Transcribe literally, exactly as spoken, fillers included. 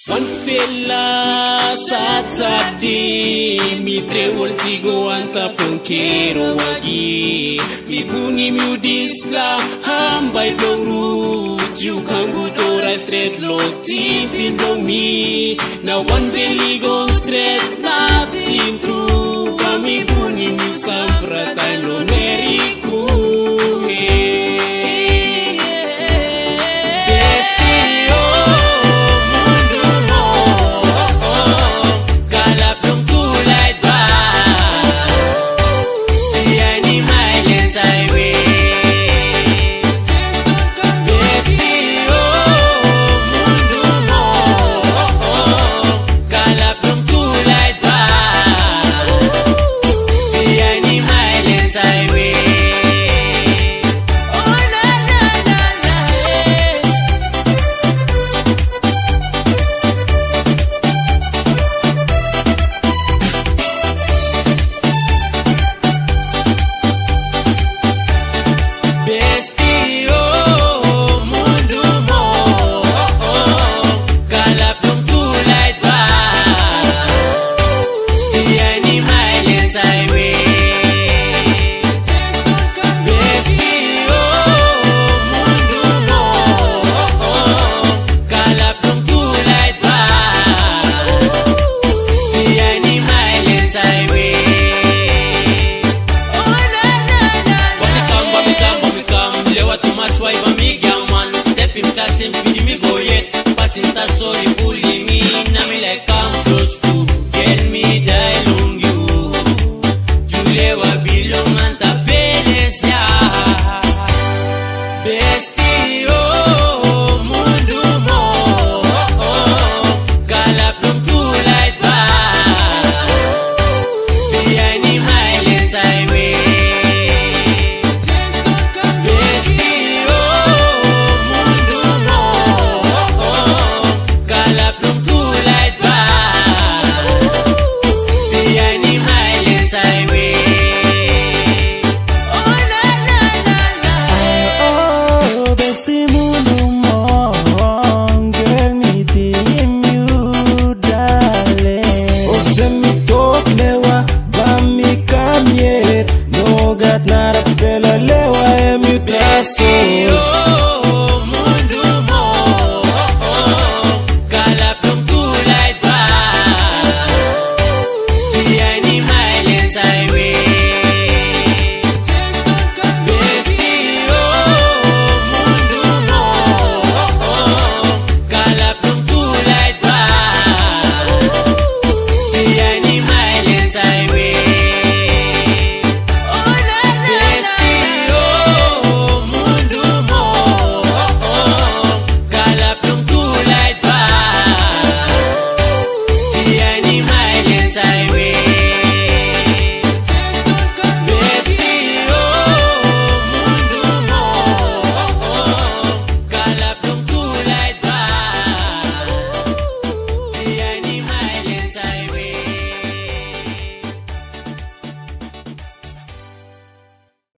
One fella Saturday, mi tre volti go anta ponkero wagi. Mi buni mi disla hamba doru. You can go to straight low, tin tin do me. Now one belly go straight, nothing true. But mi buni mi sampra time no meriku. Swipe a me, man. Step in cat and me go yet. Passing that sorry bully.